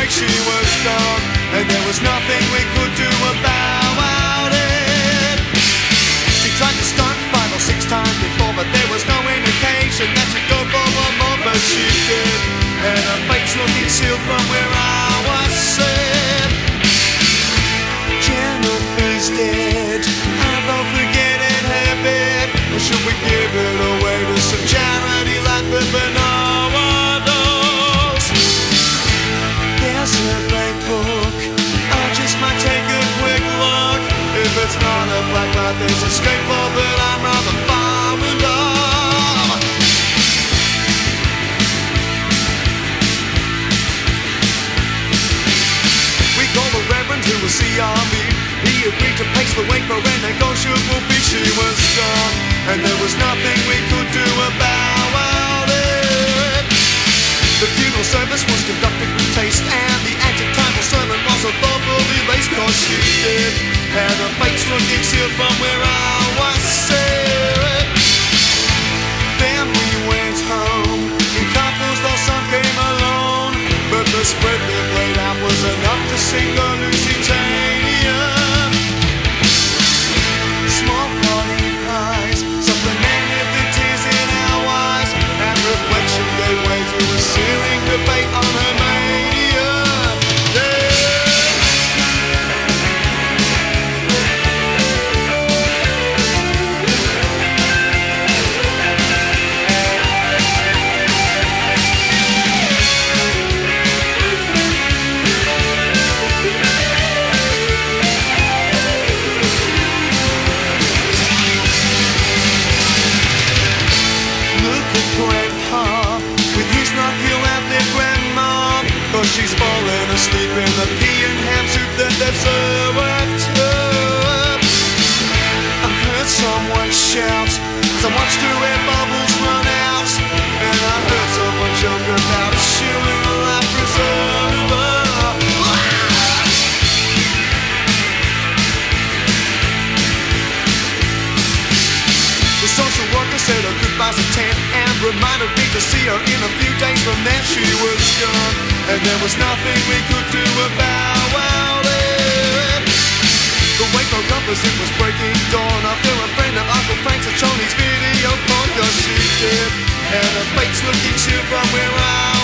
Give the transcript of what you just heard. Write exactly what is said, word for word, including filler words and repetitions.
week she was gone, and there was nothing we could do about it. She tried to stunt five or six times before, but there was no indication that she'd go for one more, but she did. And her face looking sealed from where I was sitting. Jennifer's dead, I don't forget it habit. Or should we give it away to some charity like the Banana Dolls? There's a blank book, I just might take a quick look. If it's not a black light, there's a skateboard that I'm rather fond of. We called the Reverend who was C R B. He agreed to pace the way for a negotiable fee. She was gone, and there was nothing we could do about it. The funeral service was conducted with taste, and the adjectival sermon was a thoughtfully laced, cause she did. And her face looking sealed from where I was sitting. Then we went home in couples, though some came alone. But the spread they played out was enough to sing the Lusitania. Small party pies supplemented the tears in our eyes, and reflection gave way to a searing debate on her mania. She's fallen asleep in the pea and ham soup that they've served her. I heard someone shout as I watched her air bubbles run out, and I heard someone joke about a shoe in the life preserver. The social worker said her goodbyes at ten and reminded me to see her in a few days. From there she was gone, and there was nothing we could do about it. The wake broke up as it was breaking dawn, after a friend of Uncle Frank's had shown his video porn, cause she did. And her face looking sealed from where I